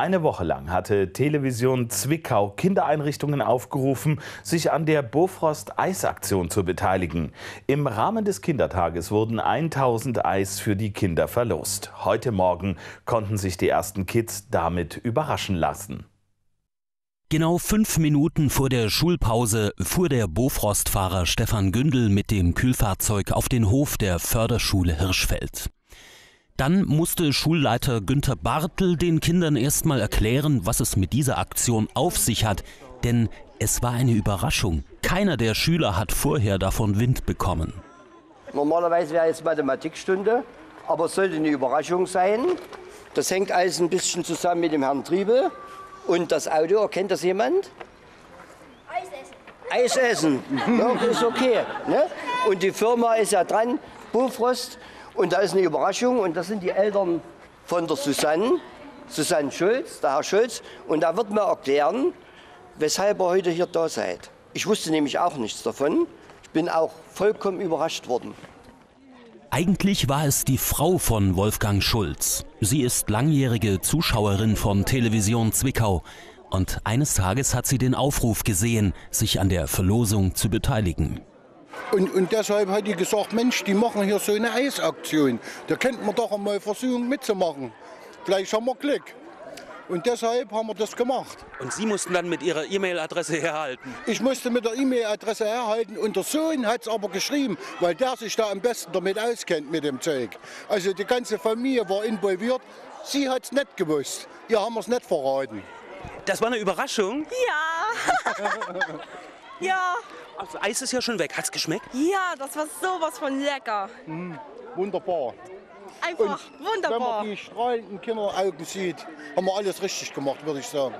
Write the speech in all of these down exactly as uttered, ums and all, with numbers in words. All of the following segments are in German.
Eine Woche lang hatte Television Zwickau Kindereinrichtungen aufgerufen, sich an der Bofrost-Eisaktion zu beteiligen. Im Rahmen des Kindertages wurden tausend Eis für die Kinder verlost. Heute Morgen konnten sich die ersten Kids damit überraschen lassen. Genau fünf Minuten vor der Schulpause fuhr der Bofrost-Fahrer Stefan Gündel mit dem Kühlfahrzeug auf den Hof der Förderschule Hirschfeld. Dann musste Schulleiter Günther Bartel den Kindern erstmal erklären, was es mit dieser Aktion auf sich hat, denn es war eine Überraschung. Keiner der Schüler hat vorher davon Wind bekommen. Normalerweise wäre jetzt Mathematikstunde, aber es sollte eine Überraschung sein. Das hängt alles ein bisschen zusammen mit dem Herrn Triebe. Und das Auto, kennt das jemand? Eis essen. Eis essen, ja, ist okay. Ne? Und die Firma ist ja dran, Bofrost. Und da ist eine Überraschung und das sind die Eltern von der Susanne, Susanne Schulz, der Herr Schulz. Und da wird mir erklären, weshalb ihr heute hier da seid. Ich wusste nämlich auch nichts davon. Ich bin auch vollkommen überrascht worden. Eigentlich war es die Frau von Wolfgang Schulz. Sie ist langjährige Zuschauerin von Television Zwickau. Und eines Tages hat sie den Aufruf gesehen, sich an der Verlosung zu beteiligen. Und, und deshalb hat die gesagt, Mensch, die machen hier so eine Eisaktion. Da könnten wir doch einmal versuchen mitzumachen. Vielleicht haben wir Glück. Und deshalb haben wir das gemacht. Und Sie mussten dann mit Ihrer E-Mail-Adresse herhalten? Ich musste mit der E-Mail-Adresse herhalten und der Sohn hat es aber geschrieben, weil der sich da am besten damit auskennt mit dem Zeug. Also die ganze Familie war involviert. Sie hat es nicht gewusst. Ihr haben wir es nicht verraten. Das war eine Überraschung? Ja. Ja. Also Eis ist ja schon weg. Hat's geschmeckt? Ja, das war sowas von lecker. Mhm. Wunderbar. Einfach und wunderbar. Wenn man die strahlenden Kinderaugen sieht, haben wir alles richtig gemacht, würde ich sagen.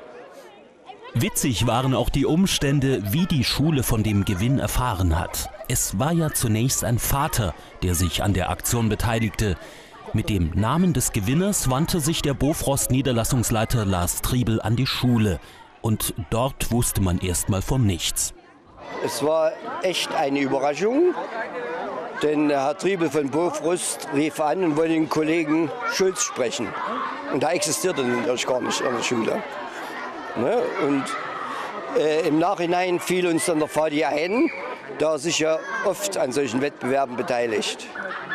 Witzig waren auch die Umstände, wie die Schule von dem Gewinn erfahren hat. Es war ja zunächst ein Vater, der sich an der Aktion beteiligte. Mit dem Namen des Gewinners wandte sich der Bofrost-Niederlassungsleiter Lars Triebel an die Schule. Und dort wusste man erstmal von nichts. Es war echt eine Überraschung, denn Herr Triebel von Bofrost rief an und wollte den Kollegen Schulz sprechen. Und da existierte natürlich gar nicht in der Schule. Ne? Und äh, im Nachhinein fiel uns dann der Vati ein, da er sich ja oft an solchen Wettbewerben beteiligt.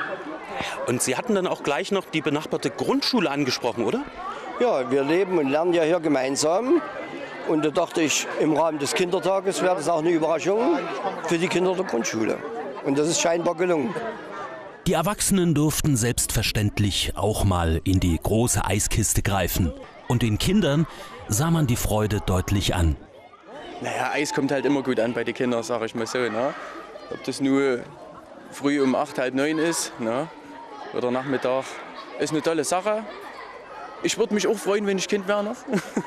Und Sie hatten dann auch gleich noch die benachbarte Grundschule angesprochen, oder? Ja, wir leben und lernen ja hier gemeinsam. Und da dachte ich, im Rahmen des Kindertages wäre das auch eine Überraschung für die Kinder der Grundschule. Und das ist scheinbar gelungen. Die Erwachsenen durften selbstverständlich auch mal in die große Eiskiste greifen. Und den Kindern sah man die Freude deutlich an. Naja, Eis kommt halt immer gut an bei den Kindern, sag ich mal so. Ne? Ob das nur früh um acht, halb neun ist, ne? Oder Nachmittag, ist eine tolle Sache. Ich würde mich auch freuen, wenn ich Kind wäre noch.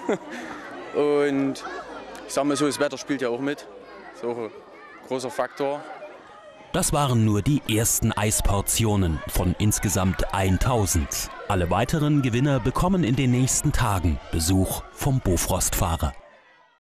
Und ich sag mal so, das Wetter spielt ja auch mit. So ein großer Faktor. Das waren nur die ersten Eisportionen von insgesamt tausend. Alle weiteren Gewinner bekommen in den nächsten Tagen Besuch vom Bofrost-Fahrer.